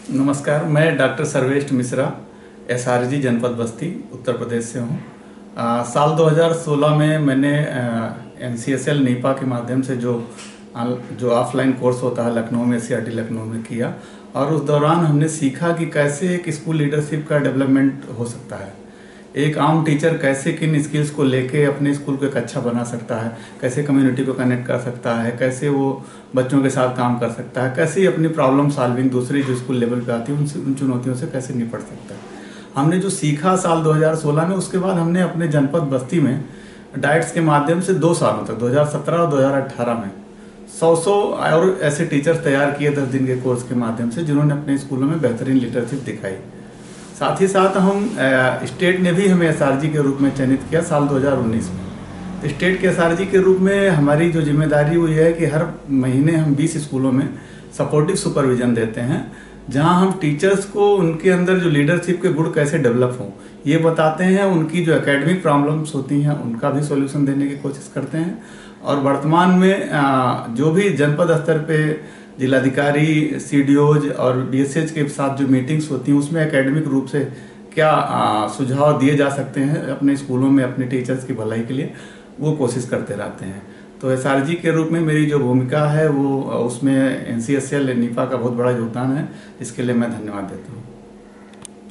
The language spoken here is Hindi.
नमस्कार, मैं डॉक्टर सर्वेश मिश्रा, एसआरजी जनपद बस्ती, उत्तर प्रदेश से हूँ। साल 2016 में मैंने एनसीएसएल नीपा के माध्यम से जो ऑफलाइन कोर्स होता है लखनऊ में, सीआरटी लखनऊ में किया, और उस दौरान हमने सीखा कि कैसे एक स्कूल लीडरशिप का डेवलपमेंट हो सकता है। एक आम टीचर कैसे किन स्किल्स को लेके अपने स्कूल को एक अच्छा बना सकता है, कैसे कम्युनिटी को कनेक्ट कर सकता है, कैसे वो बच्चों के साथ काम कर सकता है, कैसे अपनी प्रॉब्लम सॉल्विंग दूसरी जो स्कूल लेवल पे आती है उन चुनौतियों से कैसे निपट सकता है। हमने जो सीखा साल 2016 में, उसके बाद हमने अपने जनपद बस्ती में डाइट्स के माध्यम से 2 सालों तक 2017 और 2018 में 100 और ऐसे टीचर्स तैयार किए 10 दिन के कोर्स के माध्यम से, जिन्होंने अपने स्कूलों में बेहतरीन लीडरशिप दिखाई। साथ ही साथ हम स्टेट ने भी हमें एसआरजी के रूप में चयनित किया साल 2019 में। स्टेट के एसआरजी के रूप में हमारी जो जिम्मेदारी हुई है कि हर महीने हम 20 स्कूलों में सपोर्टिव सुपरविजन देते हैं, जहां हम टीचर्स को उनके अंदर जो लीडरशिप के गुण कैसे डेवलप हों ये बताते हैं। उनकी जो एकेडमिक प्रॉब्लम्स होती हैं उनका भी सॉल्यूशन देने की कोशिश करते हैं। और वर्तमान में जो भी जनपद स्तर पे जिलाधिकारी, सीडीओज और बीएसएच के साथ जो मीटिंग्स होती हैं उसमें एकेडमिक रूप से क्या सुझाव दिए जा सकते हैं अपने स्कूलों में अपने टीचर्स की भलाई के लिए, वो कोशिश करते रहते हैं। तो एसआरजी के रूप में मेरी जो भूमिका है वो उसमें एनसीएसएल नीपा का बहुत बड़ा योगदान है, इसके लिए मैं धन्यवाद देता हूँ।